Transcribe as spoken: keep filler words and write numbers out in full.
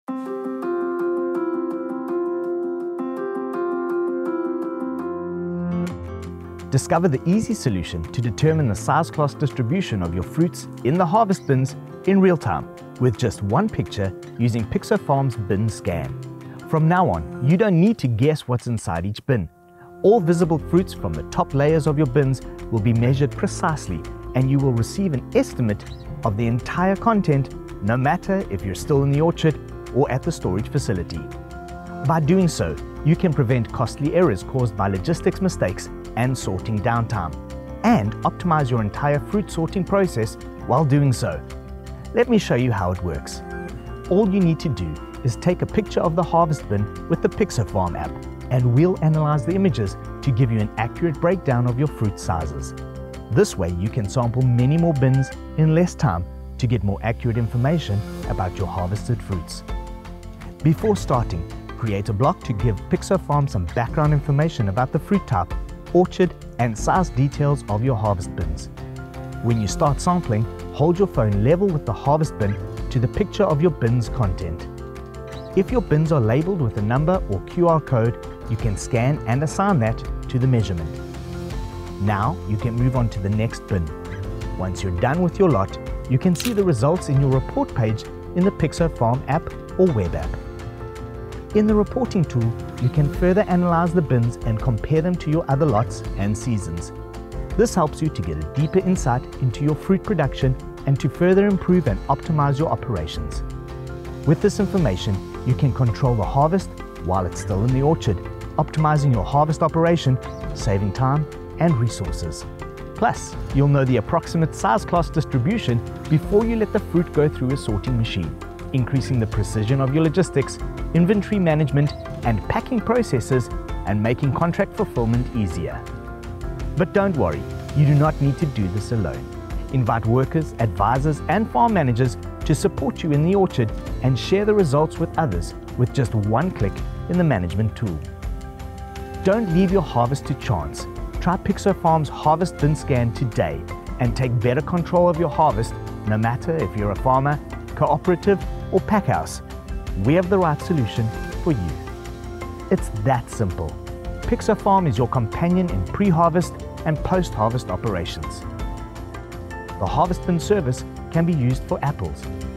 Discover the easy solution to determine the size class distribution of your fruits in the harvest bins in real time with just one picture using Pixofarm's bin scan. From now on, you don't need to guess what's inside each bin. All visible fruits from the top layers of your bins will be measured precisely, and you will receive an estimate of the entire content, no matter if you're still in the orchard or at the storage facility. By doing so, you can prevent costly errors caused by logistics mistakes and sorting downtime, and optimize your entire fruit sorting process while doing so. Let me show you how it works. All you need to do is take a picture of the harvest bin with the Pixofarm app, and we'll analyze the images to give you an accurate breakdown of your fruit sizes. This way you can sample many more bins in less time to get more accurate information about your harvested fruits. Before starting, create a block to give Pixofarm some background information about the fruit type, orchard, and size details of your harvest bins. When you start sampling, hold your phone level with the harvest bin to the picture of your bin's content. If your bins are labeled with a number or Q R code, you can scan and assign that to the measurement. Now you can move on to the next bin. Once you're done with your lot, you can see the results in your report page in the Pixofarm app or web app. In the reporting tool, you can further analyze the bins and compare them to your other lots and seasons. This helps you to get a deeper insight into your fruit production and to further improve and optimize your operations. With this information, you can control the harvest while it's still in the orchard, optimizing your harvest operation, saving time and resources. Plus, you'll know the approximate size class distribution before you let the fruit go through a sorting machine, increasing the precision of your logistics, inventory management, and packing processes, and making contract fulfillment easier. But don't worry, you do not need to do this alone. Invite workers, advisors, and farm managers to support you in the orchard and share the results with others with just one click in the management tool. Don't leave your harvest to chance. Try Pixofarm's Harvest Bin Scan today and take better control of your harvest, no matter if you're a farmer, cooperative, or packhouse. We have the right solution for you. It's that simple. Pixofarm is your companion in pre-harvest and post-harvest operations. The Harvest Bin service can be used for apples,